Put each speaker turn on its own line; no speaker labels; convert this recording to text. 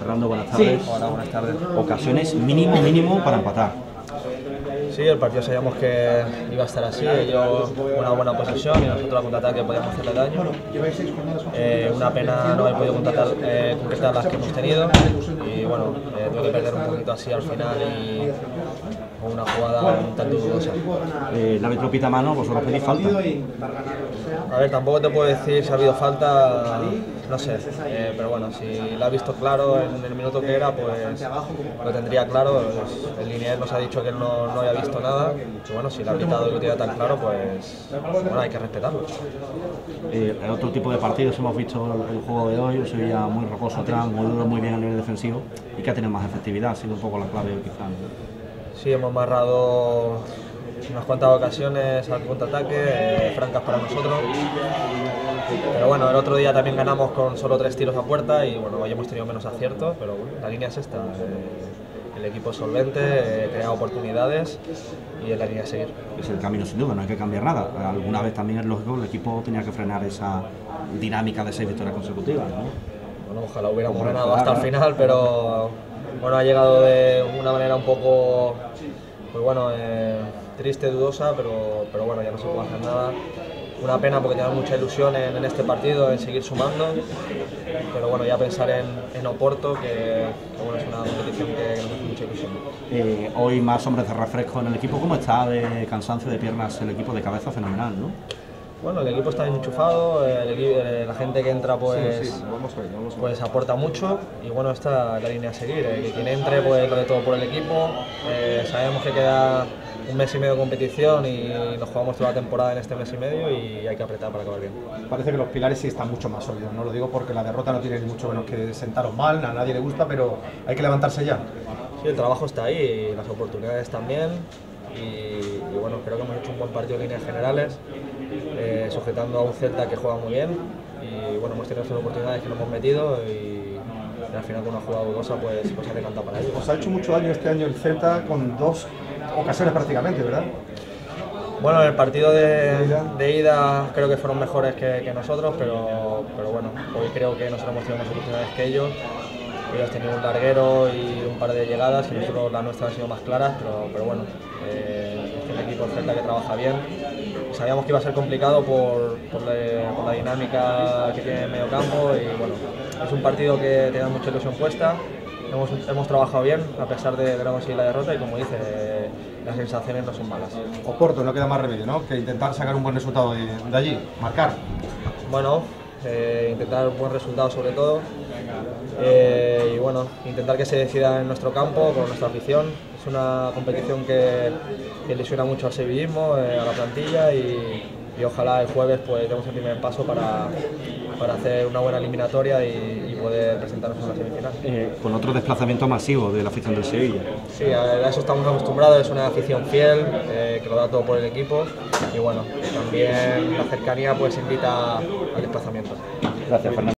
Fernando, buenas tardes.
Sí. Hola, buenas tardes.
Ocasiones mínimo para empatar.
Sí, el partido sabíamos que iba a estar así, ellos una buena posesión y nosotros a contraataque podíamos hacerle daño. Una pena no haber podido concretar las que hemos tenido y bueno, tuve que perder un poquito así al final y con una jugada un tanto dudosa.
El árbitro pita mano, vosotros pedís falta.
A ver, tampoco te puedo decir si ha habido falta, no sé, pero bueno, si la ha visto claro en el minuto que era, pues lo tendría claro. El linier nos ha dicho que él no había visto nada, y bueno, si lo ha pitado y lo tiene tan claro, pues bueno, hay que respetarlo.
En otro tipo de partidos hemos visto el juego de hoy, un Sevilla muy rocoso atrás, muy duro, muy bien a nivel defensivo y que ha tenido más efectividad, ha sido un poco la clave quizás.
Sí, hemos amarrado unas cuantas ocasiones al contraataque, francas para nosotros. Pero bueno, el otro día también ganamos con solo 3 tiros a puerta y bueno, hoy hemos tenido menos aciertos, pero bueno, la línea es esta. El equipo es solvente, crea oportunidades y es la línea a seguir.
Es el camino sin duda, no hay que cambiar nada. Alguna vez también es lógico, el equipo tenía que frenar esa dinámica de 6 victorias consecutivas, ¿no?
Bueno, ojalá hubiéramos ganado hasta el final, pero bueno, ha llegado de una manera un poco, pues bueno, triste, dudosa, pero bueno, ya no se puede hacer nada. Una pena porque tenemos mucha ilusión en este partido, en seguir sumando, pero bueno, ya pensar en Oporto, que bueno, es una competición que nos hace mucha ilusión.
Hoy más hombres de refresco en el equipo. ¿Cómo está de cansancio de piernas el equipo? De cabeza fenomenal, ¿no?
Bueno, el equipo está enchufado, la gente que entra pues aporta mucho y bueno, esta es la línea a seguir, que quien entre pues lo de todo por el equipo. Sabemos que queda un mes y medio de competición y nos jugamos toda la temporada en este mes y medio y hay que apretar para acabar bien.
Parece que los pilares sí están mucho más sólidos, no lo digo porque la derrota no tiene ni mucho menos que sentaros mal, a nadie le gusta, pero hay que levantarse ya.
Sí, el trabajo está ahí y las oportunidades también y bueno, creo que hemos hecho un buen partido en líneas generales, sujetando a un Celta que juega muy bien y bueno, hemos tenido esas oportunidades que nos hemos metido y al final con una jugada dudosa pues ha decantado para ellos.
Os ha hecho mucho daño este año el Celta con 2 ocasiones prácticamente, ¿verdad?
Bueno, en el partido de ida creo que fueron mejores que nosotros, pero bueno, hoy creo que nosotros hemos tenido más oportunidades que ellos. Ellos tenían un larguero y un par de llegadas y nosotros las nuestras han sido más claras, pero bueno, es un equipo Celta que trabaja bien. Sabíamos que iba a ser complicado por la dinámica que tiene en medio campo y bueno, es un partido que tenía mucha ilusión puesta. Hemos trabajado bien a pesar de no conseguir la derrota y como dice, las sensaciones no son malas.
Oporto, no queda más remedio, ¿no? Que intentar sacar un buen resultado de allí, marcar.
Bueno, intentar un buen resultado sobre todo y bueno, intentar que se decida en nuestro campo con nuestra afición. Es una competición que ilusiona mucho al sevillismo, a la plantilla y ojalá el jueves pues demos el primer paso para hacer una buena eliminatoria y poder presentarnos en la semifinal.
Con otro desplazamiento masivo de la afición del Sevilla.
Sí, a eso estamos acostumbrados, es una afición fiel, que lo da todo por el equipo y bueno, también la cercanía pues invita al desplazamiento.
Gracias, Fernando.